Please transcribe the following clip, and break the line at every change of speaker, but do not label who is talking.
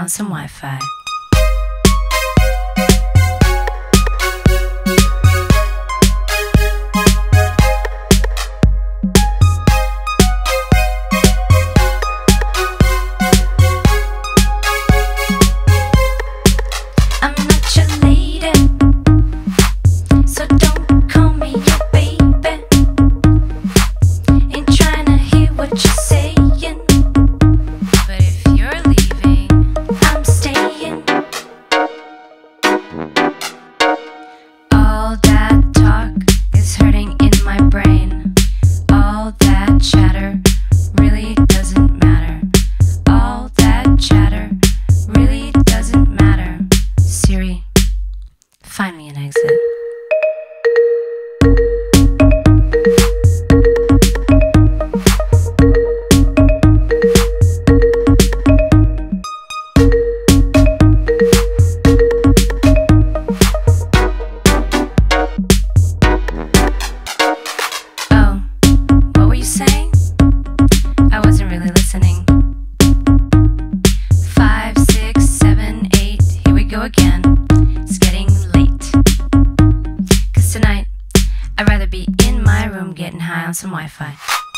on some Wi-Fi.
I'm not your lady, so don't call me your baby. Ain't trying to hear what you're saying.
But if you're leaving,
I'm staying.
all that talk is hurting in my brain. All that chatter really doesn't matter. All that chatter really doesn't matter. Siri, find me an exit. Oh, what were you saying? I wasn't really listening. 5, 6, 7, 8, here we go again. It's getting late. 'Cause tonight, I'd rather be in my room getting high on some Wi-Fi.